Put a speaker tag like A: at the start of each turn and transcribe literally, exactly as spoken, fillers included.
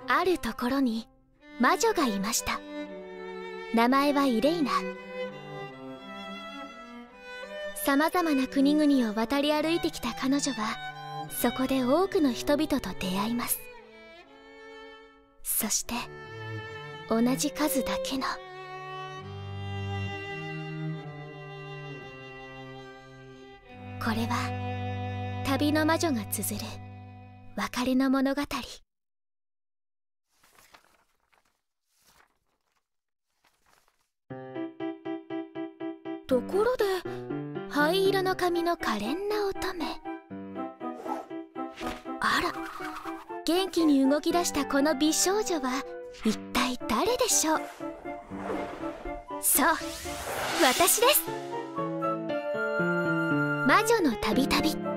A: あるところに魔女がいました。名前はイレイナ。さまざまな国々を渡り歩いてきた彼女はそこで多くの人々と出会います。そして同じ数だけのこれは旅の魔女が綴る別れの物語。ところで灰色の髪の可憐な乙女、あら、元気に動き出したこの美少女は一体誰でしょう。そう、私です。魔女の旅旅。